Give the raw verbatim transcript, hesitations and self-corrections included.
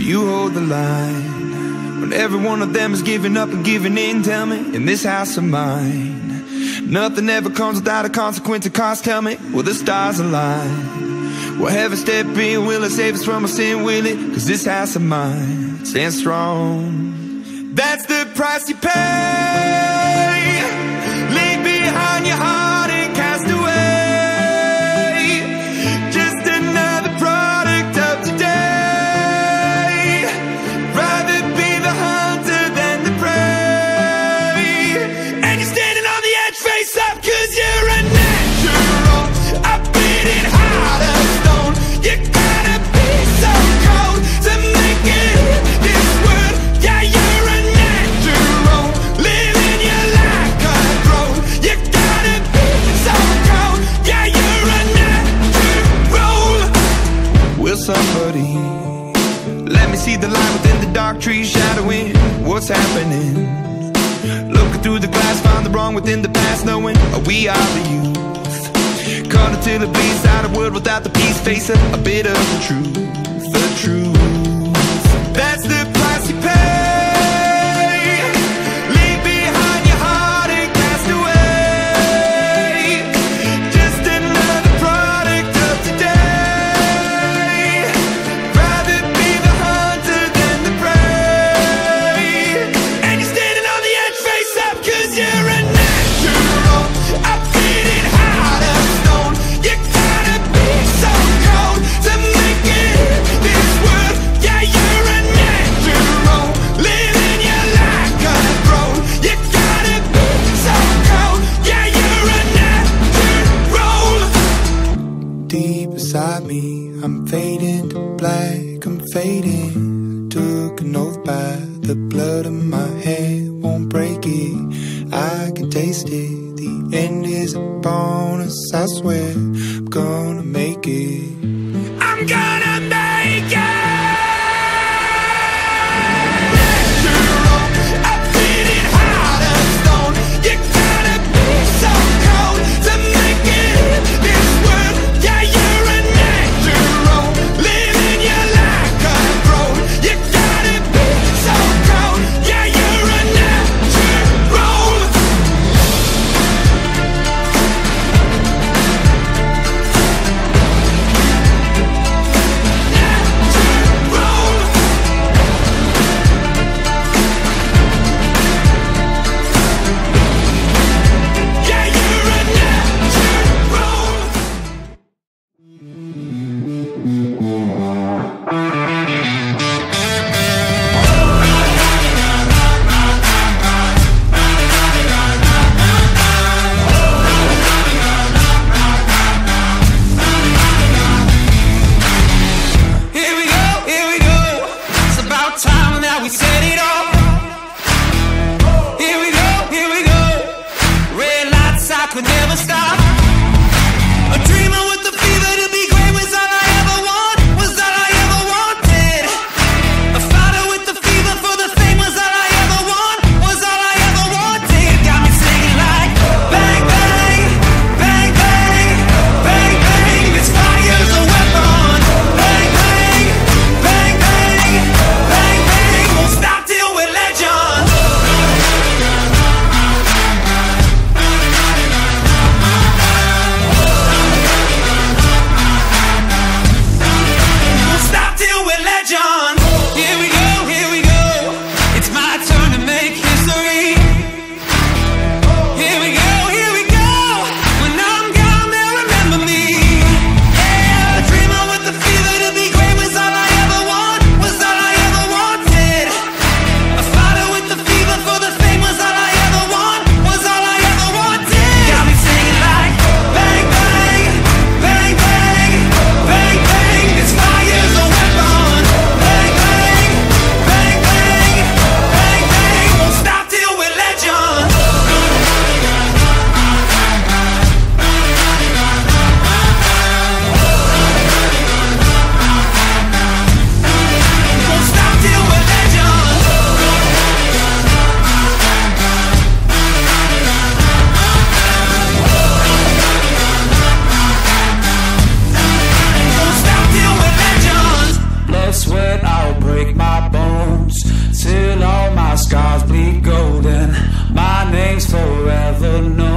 you hold the line. When every one of them is giving up and giving in, tell me, in this house of mine, nothing ever comes without a consequence of cost. Tell me, will the stars align? Will heaven step in? Will it save us from our sin? Will it? Cause this house of mine stands strong. That's the price you pay. Leave behind your heart and cast away. Just another product of today. Rather be the hunter than the prey. And you're standing on the edge, face up, cause you're a natural. A beating heart of stone. You gotta be so cold to make it in this world. Yeah, you're a natural, living your life cutthroat. You gotta be so cold. Yeah, you're a natural. Will somebody let me see the light within the dark trees shadowing what's happening? Looking through the glass, find the wrong within the past, knowing we are the youth. Caught until it bleeds out of world without the peace, face a, a bit of the truth, the truth. That's the price you pay. Leave behind your heart and cast away. Just another product of today. Rather be the hunter than the prey. And you're standing on the edge, face up, cause you're a natural. A beating heart of stone. You gotta be so cold to make it in this world. Yeah, you're a natural, living your life cutthroat. You gotta be so cold. Yeah, you're a natural. Deep inside me, I'm fading to black, I'm fading. Took an oath by the blood of my head, won't break it. I can taste it. The end is a bonus, I swear. I'm gonna make it. I'm gonna make it. Natural, a beating heart of stone. You gotta be so cold to make it in this world. Yeah, you're a natural, living your life cutthroat. You gotta be so cold. Yeah, you're a natural. no